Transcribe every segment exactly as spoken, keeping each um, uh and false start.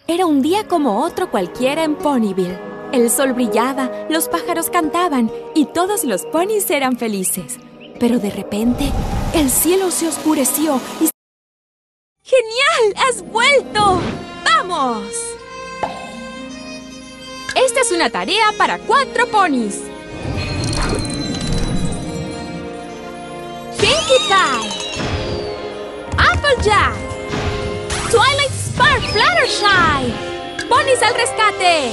Era un día como otro cualquiera en Ponyville. El sol brillaba, los pájaros cantaban y todos los ponis eran felices. Pero de repente, el cielo se oscureció y... ¡Genial! ¡Has vuelto! ¡Vamos! Esta es una tarea para cuatro ponis. Pinkie Pie, Applejack, Twilight Spark Fluttershy. ¡Ponis al rescate!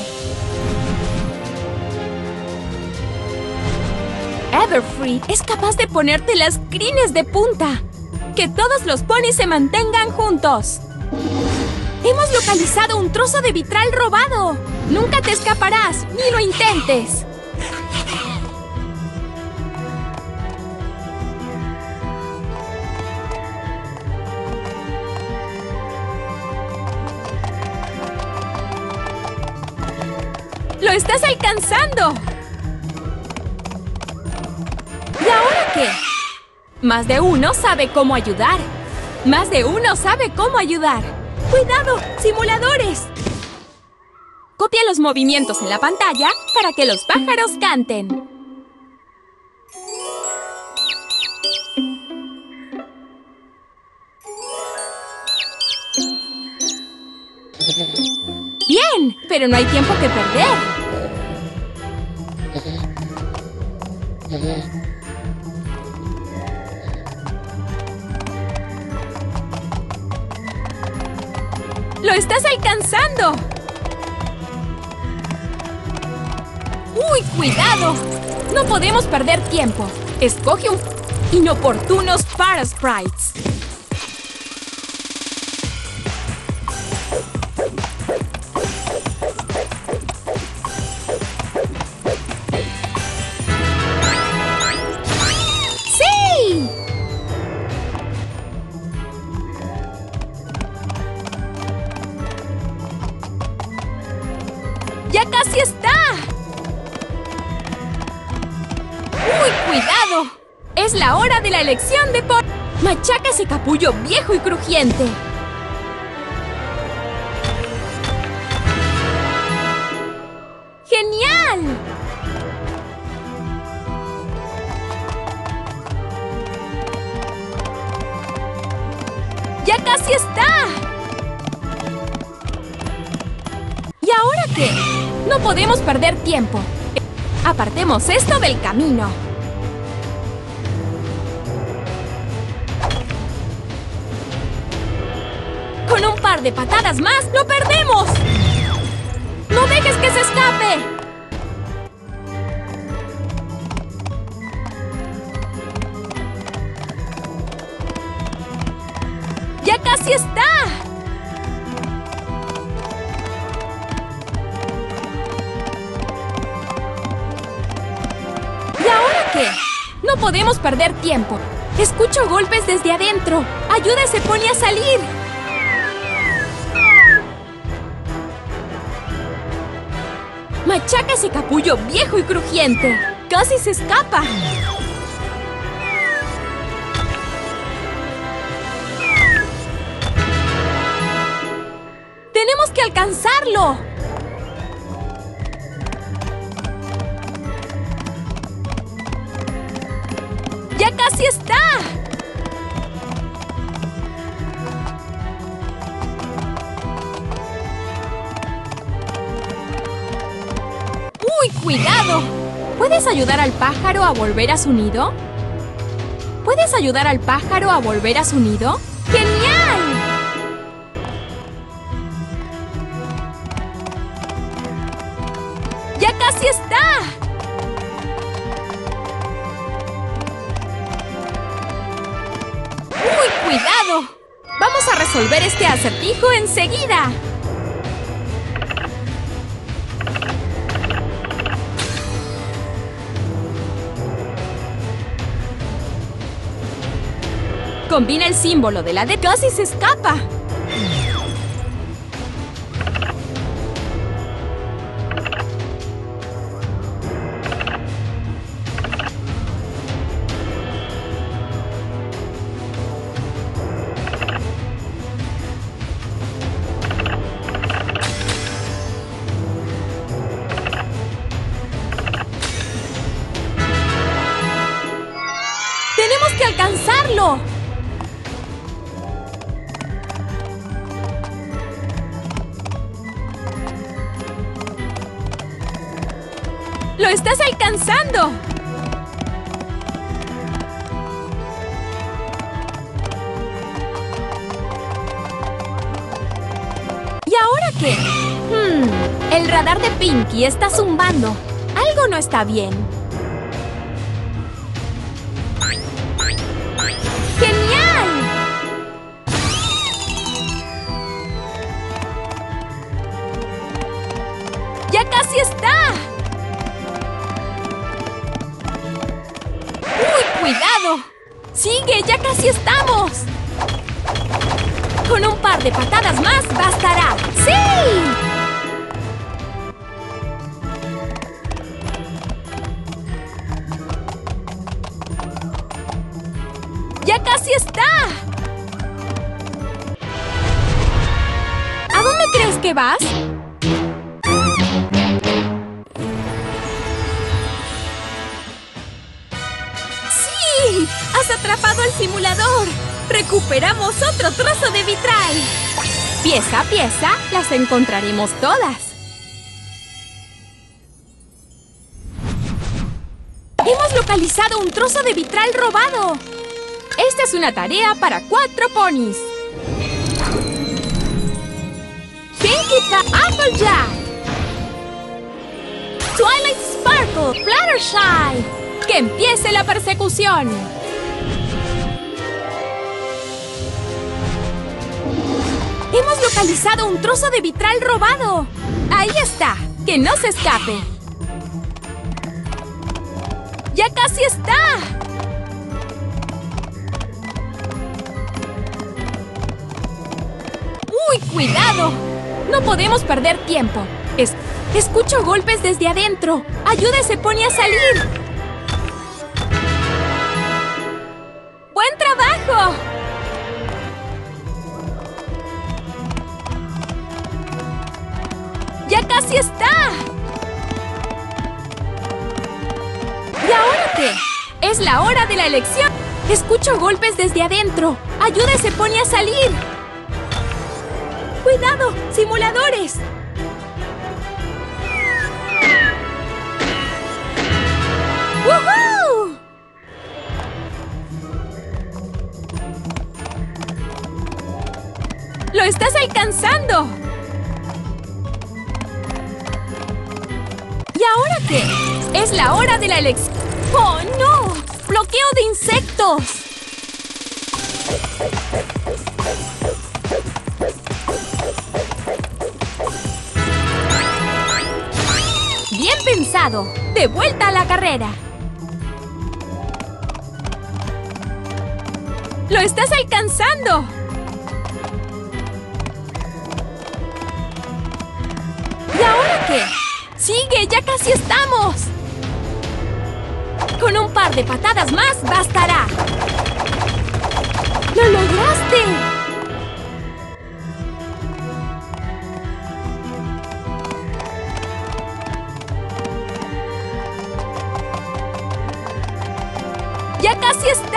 Everfree es capaz de ponerte las crines de punta. ¡Que todos los ponis se mantengan juntos! ¡Hemos localizado un trozo de vitral robado! ¡Nunca te escaparás! ¡Ni lo intentes! ¡Lo estás alcanzando! ¿Y ahora qué? Más de uno sabe cómo ayudar. Más de uno sabe cómo ayudar. ¡Cuidado! ¡Simuladores! Copia los movimientos en la pantalla para que los pájaros canten. ¡Bien! Pero no hay tiempo que perder. ¡Lo estás alcanzando! ¡Uy, cuidado! No podemos perder tiempo. Escoge un... inoportunos para sprites. ¡Sí! ¡Ya casi está! ¡Uy, cuidado! Es la hora de la elección de por... Machaca ese capullo viejo y crujiente. ¡Genial! ¡Ya casi está! ¿Y ahora qué? No podemos perder tiempo. Apartemos esto del camino. Con un par de patadas más, ¡lo perdemos! ¡No dejes que se escape! ¡Ya casi está! ¿Y ahora qué? No podemos perder tiempo. Escucho golpes desde adentro. ¡Ayuda a ese pony a salir! Machaca ese capullo viejo y crujiente. ¡Casi se escapa! ¡Tenemos que alcanzarlo! ¡Ya casi está! ¡Uy, cuidado! ¿Puedes ayudar al pájaro a volver a su nido? ¿Puedes ayudar al pájaro a volver a su nido? ¡Genial! ¡Ya casi está! ¡Uy, cuidado! Vamos a resolver este acertijo enseguida. Combina el símbolo de la D. ¡Casi se escapa! ¡Tenemos que alcanzarlo! ¡Lo estás alcanzando! ¿Y ahora qué? Hmm, el radar de Pinkie está zumbando. Algo no está bien. ¡Genial! ¡Ya casi está! ¡Uy, cuidado! ¡Sigue! ¡Ya casi estamos! Con un par de patadas más bastará. ¡Sí! ¡Ya casi está! ¿A dónde crees que vas? ¡Sí! ¡Has atrapado al simulador! ¡Recuperamos otro trozo de vitral! Pieza a pieza, las encontraremos todas. ¡Hemos localizado un trozo de vitral robado! Esta es una tarea para cuatro ponis. Pinkie Pie, Applejack, Twilight Sparkle, Fluttershy. ¡Que empiece la persecución! ¡Hemos localizado un trozo de vitral robado! ¡Ahí está! ¡Que no se escape! ¡Ya casi está! ¡Uy, cuidado! No podemos perder tiempo. Es- Escucho golpes desde adentro. ¡Ayúdese, Pony, a salir! ¡Buen trabajo! ¡Ya casi está! ¿Y ahora qué? ¡Es la hora de la elección! Escucho golpes desde adentro. ¡Ayúdese, Pony, a salir! ¡Cuidado! ¡Simuladores! ¡Woohoo! ¡Lo estás alcanzando! ¿Y ahora qué? ¡Es la hora de la elección! ¡Oh, no! ¡Bloqueo de insectos! ¡Bien pensado! ¡De vuelta a la carrera! ¡Lo estás alcanzando! ¿Y ahora qué? ¡Sigue! ¡Ya casi estamos! Con un par de patadas más bastará. ¡Lo lograste! ¡Ya casi está!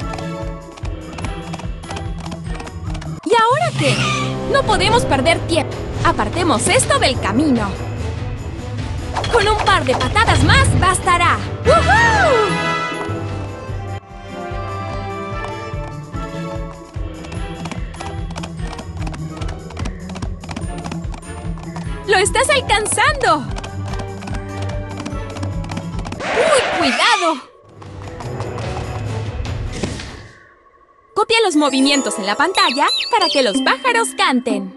¿Y ahora qué? No podemos perder tiempo. Apartemos esto del camino. Con un par de patadas más bastará. ¡Woohoo! ¡Lo estás alcanzando! ¡Uy, cuidado! Copia los movimientos en la pantalla para que los pájaros canten.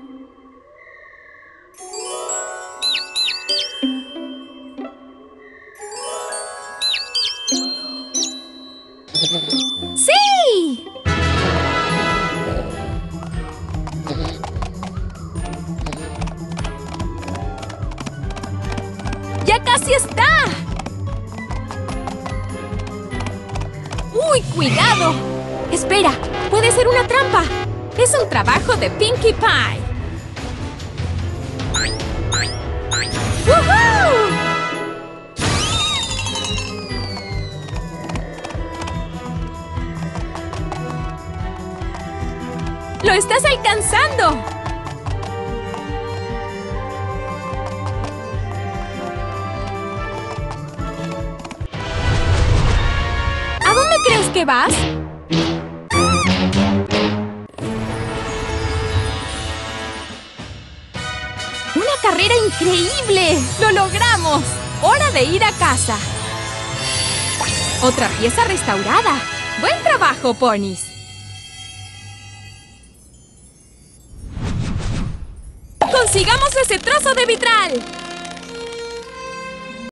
¡Sí! ¡Ya casi está! ¡Uy, cuidado! Espera, puede ser una trampa. Es un trabajo de Pinkie Pie. ¡Woohoo! ¡Lo estás alcanzando! ¿A dónde crees que vas? ¡Una carrera increíble! ¡Lo logramos! ¡Hora de ir a casa! ¡Otra pieza restaurada! ¡Buen trabajo, ponis! ¡Consigamos ese trozo de vitral!